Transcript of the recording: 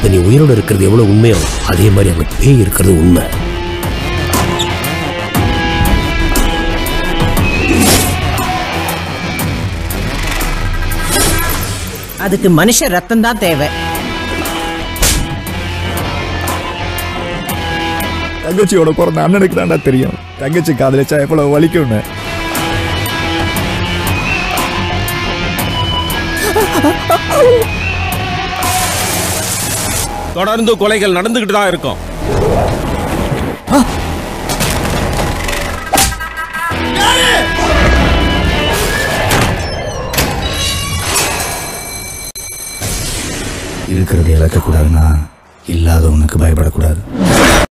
இப்ப நீ உயிரோட இருக்கிறது எவ்வளவு உண்மையோ அதே மாதிரி அங்க பேய் இருக்கிறது உண்மை. அதுக்கு மனுஷ ரத்தம் தான் தேவை. தங்கச்சியோட பிறந்த அண்ணனுக்கு தான்டா தெரியும் தங்கச்சி காதலிச்சா எவ்வளவு வலிக்கும்னு. தொடர்ந்து கொலைகள் நடந்துகிட்டு தான் இருக்கும். இருக்கிறது இழக்கக்கூடாதுன்னா இல்லாதவனுக்கு பயப்படக்கூடாது.